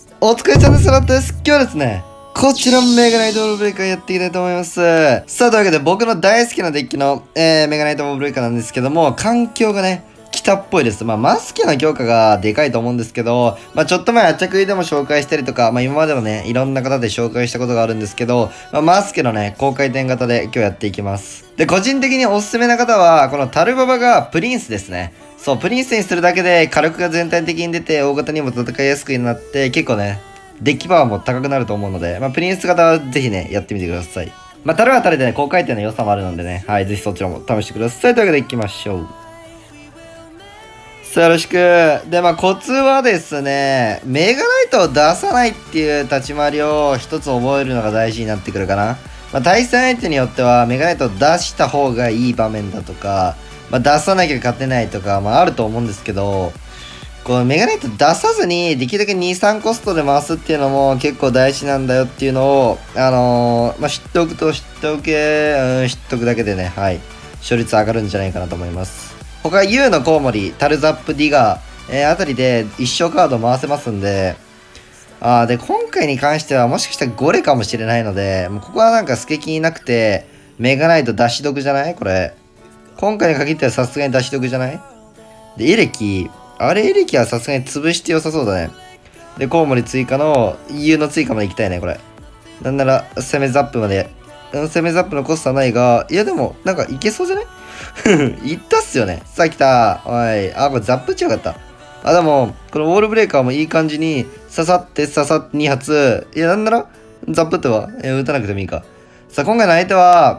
お疲れ様です。ラットです。今日はですね、こちらメガナイトオールブレイカーやっていきたいと思います。さあ、というわけで僕の大好きなデッキの、メガナイトオールブレイカーなんですけども、環境がね、来たっぽいです。マスケの強化がでかいと思うんですけど、ちょっと前、あちゃくいでも紹介したりとか、今までもね、いろんな方で紹介したことがあるんですけど、マスケのね、高回転型で今日やっていきます。で、個人的におすすめな方は、このタルババがプリンスですね。そう、プリンスにするだけで火力が全体的に出て、大型にも戦いやすくなって、結構ね、デッキパワーも高くなると思うので、プリンス型はぜひね、やってみてください。タルはタルでね、高回転の良さもあるのでね、はい、ぜひそちらも試してください。というわけで行きましょう。さあ、よろしく。で、コツはですね、メガナイトを出さないっていう立ち回りを一つ覚えるのが大事になってくるかな。対戦相手によっては、メガナイトを出した方がいい場面だとか、出さなきゃ勝てないとか、あると思うんですけど、このメガナイト出さずに、できるだけ2、3コストで回すっていうのも結構大事なんだよっていうのを、知っておくと、知っておくだけでね、はい、勝率上がるんじゃないかなと思います。他、U のコウモリ、タルザップ、ディガー、あたりで一生カード回せますんで、で、今回に関してはもしかしたらゴレかもしれないので、もうここはなんかスケキになくて、メガナイト出し得じゃないこれ。今回に限ってはさすがに出し得じゃないで、エレキはさすがに潰して良さそうだね。で、コウモリ追加の、EU の追加まで行きたいね、これ。なんなら、攻めザップまで。攻めザップのコストはないが、いやでも、なんかいけそうじゃないいったっすよね。さあ来た。おい。これザップ強かった。でも、このウォールブレーカーもいい感じに、刺さって2発。いや、なんなら、ザップっては、撃たなくてもいいか。さあ、今回の相手は、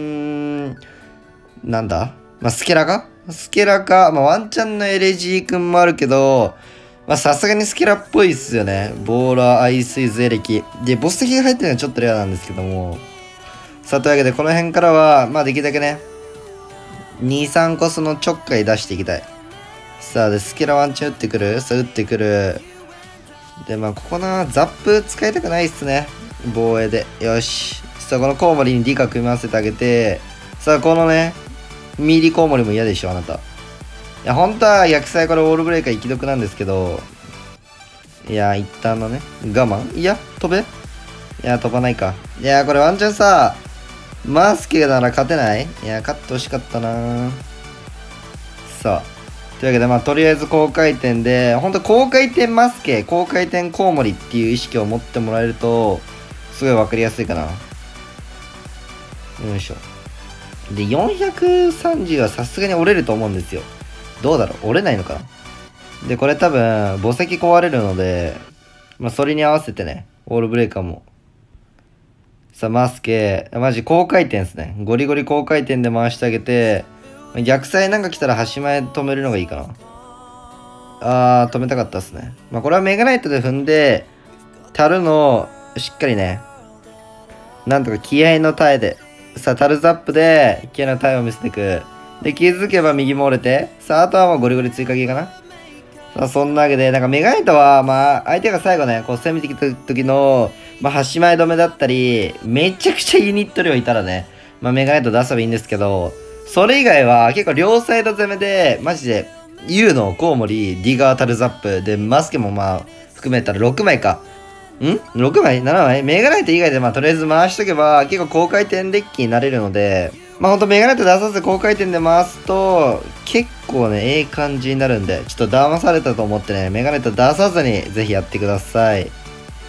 なんだスケラかワンチャンのエレジー君もあるけど、さすがにスケラっぽいっすよね。ボーラー、アイスイズエレキ。で、ボス的が入ってるのはちょっとレアなんですけども。さあ、というわけで、この辺からは、できるだけね、2、3コスのちょっかい出していきたい。さあ、で、スケラワンチャン打ってくるさあ、打ってくる。で、ここな、ザップ使いたくないっすね。防衛で。よし。さあ、このコウモリにリカ組み合わせてあげて、さあ、このね、ミリコウモリも嫌でしょ、あなた。いや、本当は逆サイからウォールブレーカー生き得なんですけど、いや、一旦のね、我慢いや、飛べいや、飛ばないか。いや、これワンチャンさ、マスケなら勝てないいや、勝ってほしかったなさあ。というわけで、とりあえず高回転で、ほんと高回転マスケ、高回転コウモリっていう意識を持ってもらえると、すごいわかりやすいかな。よいしょ。で、430はさすがに折れると思うんですよ。どうだろう折れないのかなで、これ多分、墓石壊れるので、それに合わせてね、オールブレーカーも。さあ、マスケ、マジ高回転ですね。ゴリゴリ高回転で回してあげて、逆サイなんか来たら端前止めるのがいいかな。止めたかったっすね。これはメガナイトで踏んで、タルの、しっかりね、なんとか気合の耐えで、さあ、タルザップで、気合の耐えを見せていく。で、気づけば右も折れて、さあ、あとはもうゴリゴリ追加系かな。さあ、そんなわけで、なんかメガネタは、相手が最後ね、こう攻めてきた時の、端前止めだったり、めちゃくちゃユニット量いたらね、メガネタ出せばいいんですけど、それ以外は結構両サイド攻めで、マジで、U のコウモリ、ディガータルザップ、で、マスケも含めたら6枚か。6枚 ?7 枚メガナイト以外でとりあえず回しとけば結構高回転デッキになれるので、ほんとメガナイト出さず高回転で回すと結構ね、ええ感じになるんで、ちょっと騙されたと思ってね、メガナイト出さずにぜひやってください。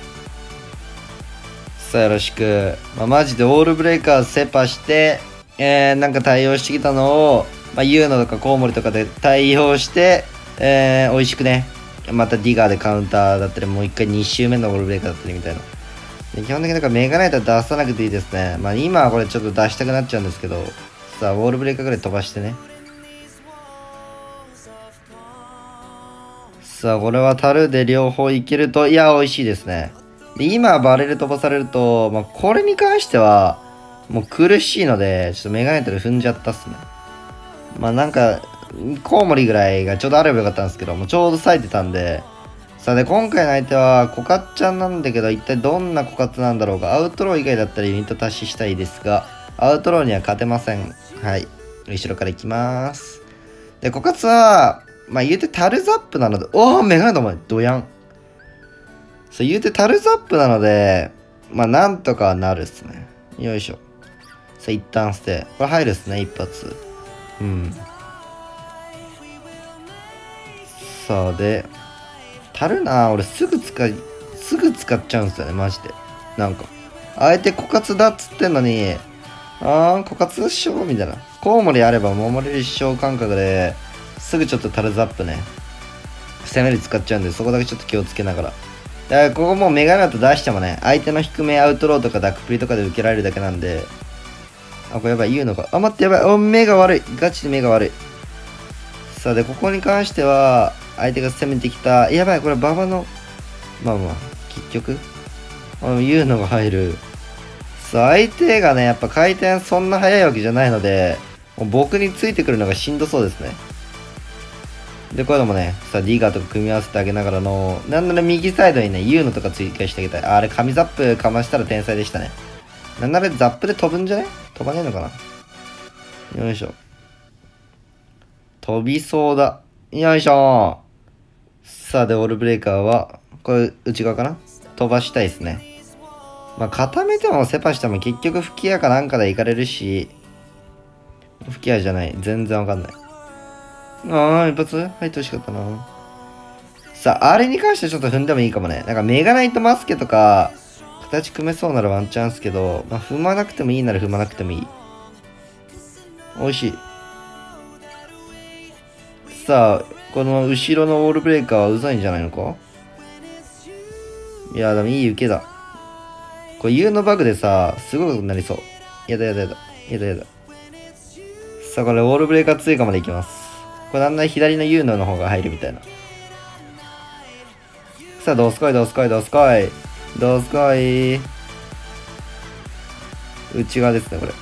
さあよろしく。マジでオールブレイカーセパして、なんか対応してきたのを、ユーノとかコウモリとかで対応して、美味しくね、またディガーでカウンターだったり、もう一回2周目のオールブレイカーだったりみたいな。で基本的になんかメガナイトは出さなくていいですね。今はこれちょっと出したくなっちゃうんですけど、さあ、ウォールブレイカーぐらい飛ばしてね。さあ、これはタルで両方いけると、いや、美味しいですね。で、今バレル飛ばされると、これに関しては、もう苦しいので、ちょっとメガナイトで踏んじゃったっすね。なんか、コウモリぐらいがちょうどあればよかったんですけど、もうちょうど咲いてたんで、さあで、今回の相手は、コカッちゃんなんだけど、一体どんなコカツなんだろうか。アウトロー以外だったらユニット足ししたいですが、アウトローには勝てません。はい。後ろから行きます。で、コカツは、言うてタルザップなので、メガネだお前、ドヤン。 そう言うてタルザップなので、まあなんとかはなるっすね。よいしょ。さあ一旦捨て。これ入るっすね、一発。うん。さあで、足るな俺すぐ使っちゃうんすよね、マジで。なんか。あえて枯渇だっつってんのに、枯渇っしょみたいな。コウモリあれば守れる一生感覚で、すぐちょっとタルザップね。攻める使っちゃうんで、そこだけちょっと気をつけながら。だからここもうメガネだと出してもね、相手の低めアウトローとかダックプリとかで受けられるだけなんで、これやばい、言うのか。待ってやばい。目が悪い。ガチで目が悪い。さあ、で、ここに関しては、相手が攻めてきた。やばい、これ馬場の、まあまあ、結局、言うのが入る。さあ、相手がね、やっぱ回転そんな速いわけじゃないので、もう僕についてくるのがしんどそうですね。で、こういうのもね、さあ、ディガーとか組み合わせてあげながらの、なんなら右サイドにね、ユーノとか追加してあげたい。あれ、神ザップかましたら天才でしたね。なんならザップで飛ぶんじゃね？飛ばねえのかな？よいしょ。飛びそうだ。よいしょ。さあ、で、オールブレイカーは、これ、内側かな？飛ばしたいですね。まあ、固めてもセパしても結局吹き矢かなんかで行かれるし、吹き矢じゃない。全然わかんない。一発入ってほしかったな。さあ、あれに関してはちょっと踏んでもいいかもね。なんかメガナイトマスケとか、形組めそうならワンチャンすけど、まあ、踏まなくてもいいなら踏まなくてもいい。美味しい。さあ、この後ろのウォールブレイカーはうざいんじゃないのか？いや、でもいい受けだ。これ U のバグでさ、すごくなりそう。やだ。さあ、これウォールブレイカー追加までいきます。これなんなら左の U の方が入るみたいな。さあ、どうすこい。内側ですね、これ。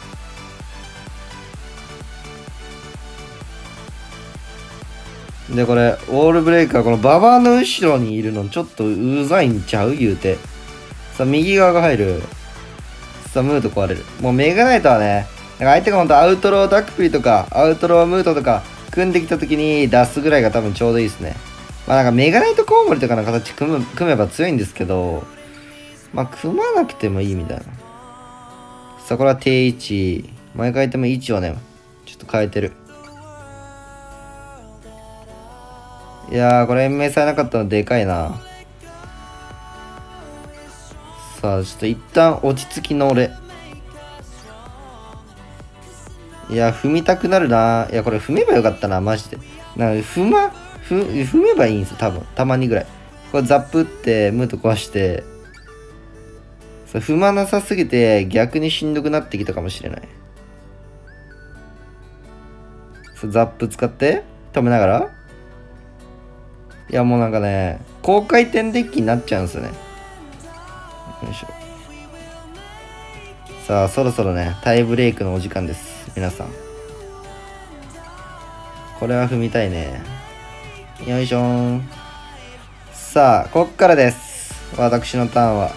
で、これ、ウォールブレイカー、このババアの後ろにいるの、ちょっとうざいんちゃう言うて。さあ、右側が入る。さあ、ムート壊れる。もうメガナイトはね、なんか相手がほんとアウトローダックプリとか、アウトロームートとか、組んできた時に出すぐらいが多分ちょうどいいですね。まあなんかメガナイトコウモリとかの形組めば強いんですけど、まあ組まなくてもいいみたいな。さあ、これは定位置。毎回でも位置をね、ちょっと変えてる。いやー、これ延命されなかったのでかいな。さあ、ちょっと一旦落ち着きの俺。いや、踏みたくなるな。いや、これ踏めばよかったな、マジで。なんか踏めばいいんですよ、多分。たまにぐらい。これザップって、ムート壊して、踏まなさすぎて逆にしんどくなってきたかもしれない。ザップ使って止めながら。いやもうなんかね、高回転デッキになっちゃうんですよね。よいしょ。さあ、そろそろね、タイブレイクのお時間です。皆さん。これは踏みたいね。よいしょーん。さあ、こっからです。私のターンは。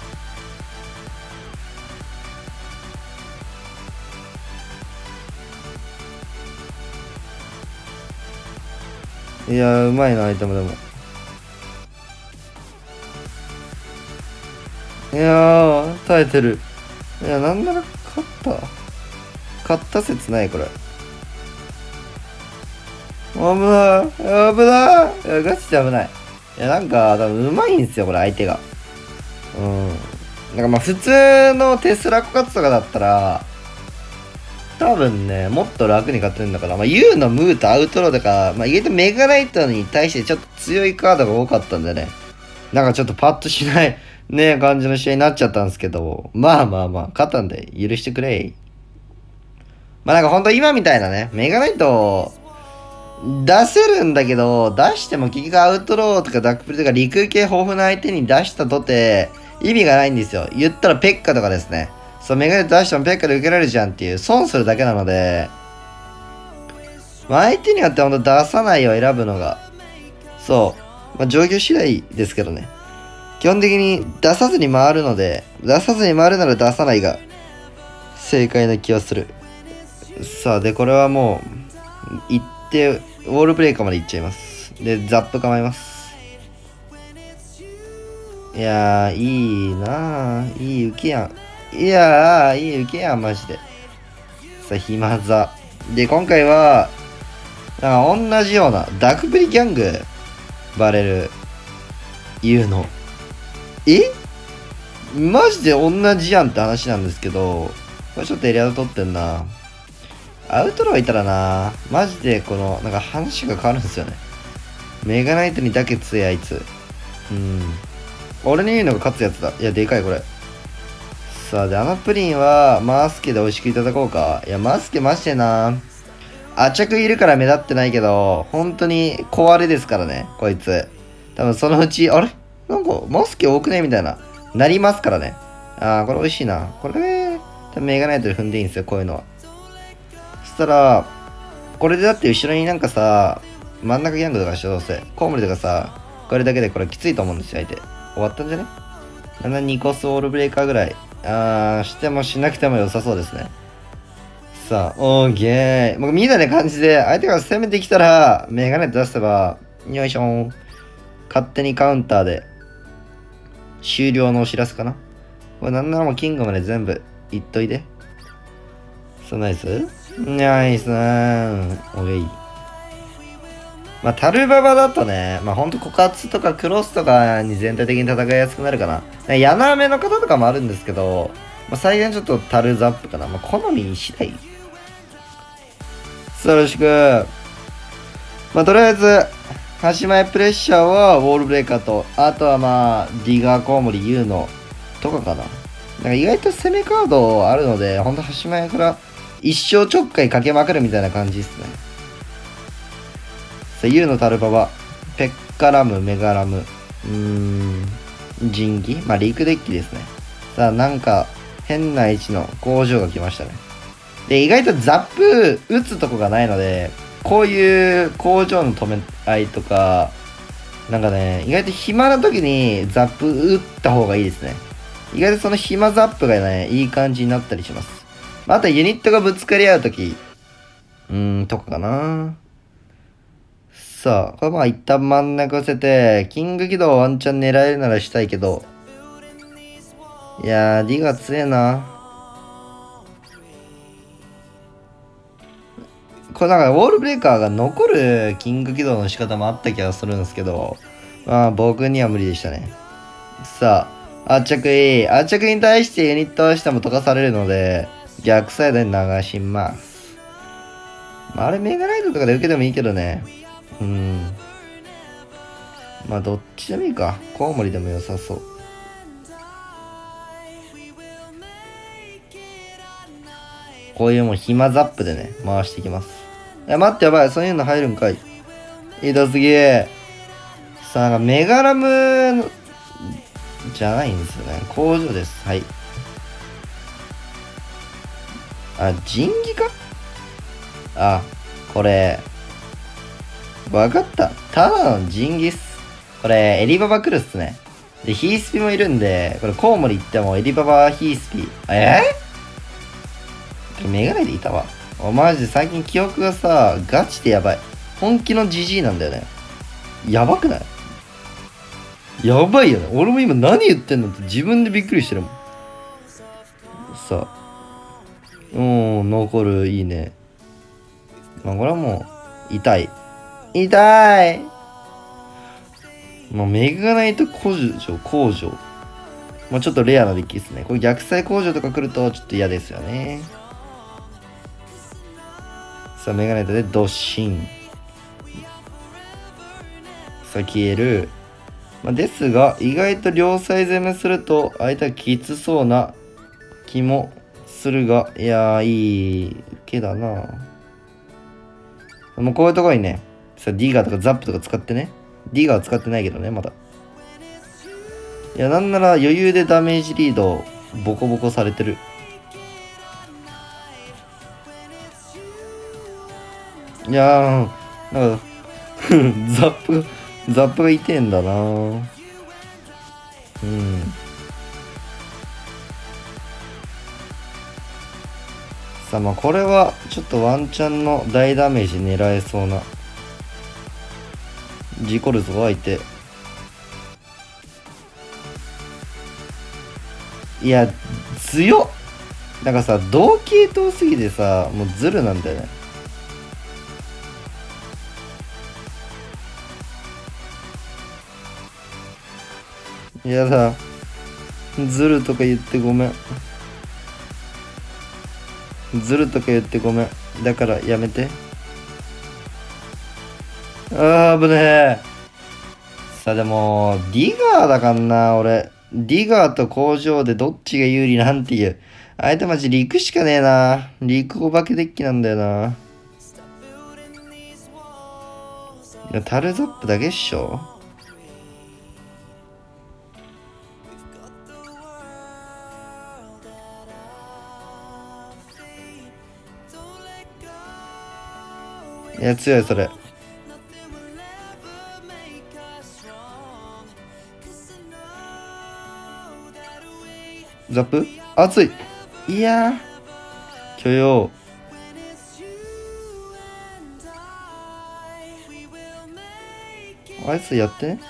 いやー、うまいな、アイテムでも。いやー、耐えてる。いや、なんなら勝った説ない、これ。危ない。いや、ガチで危ない。いや、なんか、多分うまいんすよ、これ、相手が。なんかまあ、普通のテスラ枯渇とかだったら、多分ね、もっと楽に勝てるんだから、まあ、U のムーとアウトローとか、まあ、意外とメガナイトに対してちょっと強いカードが多かったんでね、なんかちょっとパッとしないね、感じの試合になっちゃったんですけど、まあ、勝ったんで許してくれ。まあなんかほんと今みたいなね、メガナイト出せるんだけど、出しても結局アウトローとかダックプリとか陸系豊富な相手に出したとて意味がないんですよ。言ったらペッカとかですね。そう、メガネ出してもペッカで受けられるじゃんっていう損するだけなので、まあ、相手によってほんと出さないを選ぶのが、そう、まあ、状況次第ですけどね。基本的に出さずに回るので、出さずに回るなら出さないが正解な気はする。さあ、で、これはもう、行って、ウォールブレイカーまで行っちゃいます。で、ザップ構えます。 いやー、いいなー。いい受けやん。いやー、いい受けやん、マジで。さあ、暇座。で、今回は、なんか同じような、ダークプリギャング、バレル、言うの。えマジで同じやんって話なんですけど、これちょっとエリアド取ってんな。アウトローいたらな、マジでこの、なんか話が変わるんですよね。メガナイトにだけ強いあいつ。うん。俺に言うのが勝つやつだ。いや、でかいこれ。さあ、で、あのプリンは、マースケで美味しくいただこうか。いや、マースケマジでな。アチャクいるから目立ってないけど、本当に壊れですからね、こいつ。多分そのうち、あれなんか、マスケ多くねみたいな。なりますからね。あー、これ美味しいな。これね、多分メガナイトで踏んでいいんですよ、こういうのは。そしたら、これでだって後ろになんかさ、真ん中ギャングとかしてどうせ。コウモリとかさ、これだけでこれきついと思うんですよ、相手。終わったんじゃね ?7、2コスオールブレーカーぐらい。してもしなくても良さそうですね。さあ、オーケー。もうみたいな感じで、相手が攻めてきたら、メガネ出せば、よいしょー。勝手にカウンターで、終了のお知らせかな。これなんならもうキングまで全部、いっといて。ナイスナイスー。オーケー。まあ、タルババだとね、まあ、ほんと枯渇とかクロスとかに全体的に戦いやすくなるかな。ヤナメの方とかもあるんですけど、まあ、最大ちょっとタルザップかな。まあ、好み次第。よろしく。まあ、とりあえず、端前プレッシャーはウォールブレーカーと、あとはまあ、ディガーコウモリユーノとかかな。なんか意外と攻めカードあるので、ほんと端前から一生ちょっかいかけまくるみたいな感じですね。さあ、ユーノタルババ、ペッカラム、メガラム、ジンギまあ、リークデッキですね。さあ、なんか、変な位置の工場が来ましたね。で、意外とザップ打つとこがないので、こういう工場の止め合いとか、なんかね、意外と暇な時にザップ打った方がいいですね。意外とその暇ザップがね、いい感じになったりします。あとユニットがぶつかり合う時、とかかな。さあ、これまあ一旦真ん中寄せて、キング起動ワンチャン狙えるならしたいけど、いやー、D が強えな。これなんかウォールブレーカーが残るキング起動の仕方もあった気がするんですけど、まあ僕には無理でしたね。さあ、圧着い。圧着に対してユニットしても溶かされるので、逆サイドに流します。まあ、あれメガライトとかで受けてもいいけどね。まあどっちでもいいか。コウモリでも良さそう。こういうもう暇ザップでね、回していきます。いや、待って、やばい。そういうの入るんかい。いいだすげえ。さあ、なんかメガラムじゃないんですよね。工場です。はい。あ、人技かあ、これ。わかった。ただの人技っす。これ、エリババ来るっすね。で、ヒースピもいるんで、これコウモリ行ってもエリババヒースピ。メガネでいたわ。マジで最近記憶がさ、ガチでやばい。本気のジジイなんだよね。やばくないやばいよね。俺も今何言ってんのって自分でびっくりしてるもん。さあ。残る、いいね。まあ、これはもう、痛い。痛いまあ、メガナイト工場。まあ、ちょっとレアなデッキですね。これ逆サイ工場とか来るとちょっと嫌ですよね。さあ、メガネートでドッシン。さあ、消える。まあ、ですが、意外と両サイ攻めすると、相手はきつそうな気もするが、いやー、いい受けだな。もうこういうところにね、さあ、ディガーとかザップとか使ってね。ディガーは使ってないけどね、まだ。いや、なんなら余裕でダメージリード、ボコボコされてる。いやー、なんかザップが痛えんだな。さあ、まあこれはちょっとワンチャンの大ダメージ狙えそうな。事故るぞ、相手。 いや、強っ。なんかさ、同系統すぎてさ、もうズルなんだよね。やだ。ズルとか言ってごめん。ズルとか言ってごめん。だからやめて。あー、危ねえ。さあでも、ディガーだかんな、俺。ディガーと工場でどっちが有利なんていう。相手マジ陸しかねえな。陸お化けデッキなんだよな。いや、タルザップだけっしょ。いや、強い、それ。ザップ熱い。いやー、許容。あいつやってね。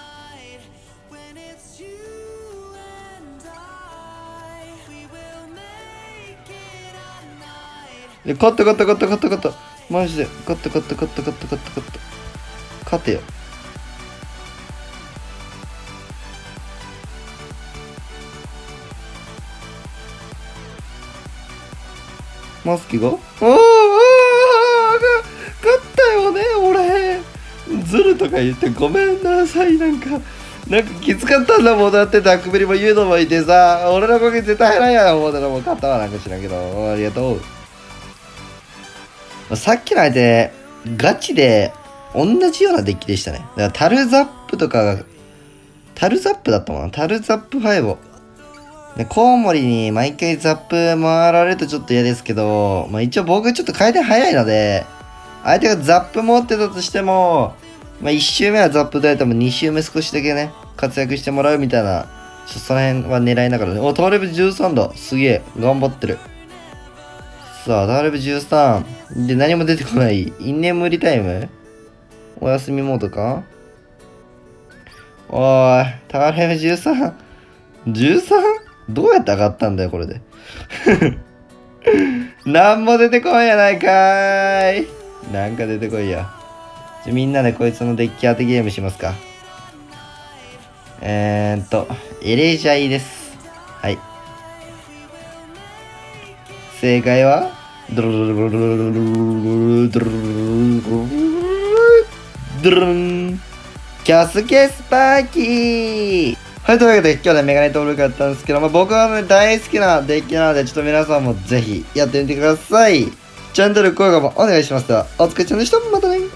勝った勝った勝った勝った勝った。マジで。勝った勝った勝った勝った勝った勝った。勝てよ。マスキが勝ったよね、俺。ズルとか言ってごめんなさい。なんかきつかったんだもん。だってタクベリも言うのもいてさ、俺の攻撃絶対入らんやろ思うたらもう勝ったわ。なんか知らんけど。ありがとう。さっきの相手、ガチで同じようなデッキでしたね。だからタルザップとかが、タルザップだったもんな。タルザップ5を。で、コウモリに毎回ザップ回られるとちょっと嫌ですけど、まあ一応僕ちょっと回転早いので、相手がザップ持ってたとしても、まあ1周目はザップでやっても2周目少しだけね、活躍してもらうみたいな、その辺は狙いながらね。お、ターレブ13だ。すげえ。頑張ってる。さあ、ターレブ13。で、何も出てこない。インネムリタイムお休みモードか。おーい、ターレブ 13。13? どうやって上がったんだよ、これで。なんも出てこんやないかーい。なんか出てこいや。みんなでこいつのデッキ当てゲームしますか。エレジャイです。はい。正解はドロドロドロドロドロドロドロドロンキャスケスパーキー。はい、というわけで今日ね、メガネ登録やったんですけど、僕はね、大好きなデッキなので、ちょっと皆さんもぜひやってみてください。チャンネル登録もお願いします。では、お疲れ様でした。またね。